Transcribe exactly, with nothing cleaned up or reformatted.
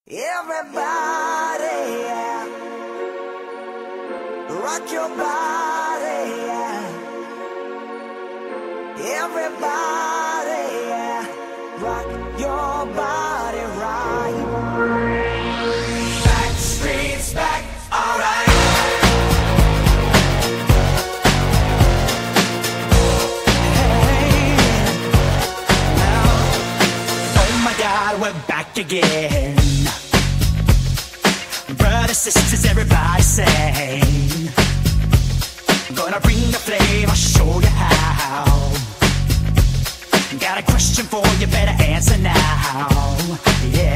Everybody, yeah. Rock your body, yeah. Everybody, yeah. Rock your body right. Back streets back, alright. Hey, now, oh my God, we're back again. Brothers, sisters, everybody say, gonna bring the flame, I'll show you how. Got a question for you, better answer now. Yeah.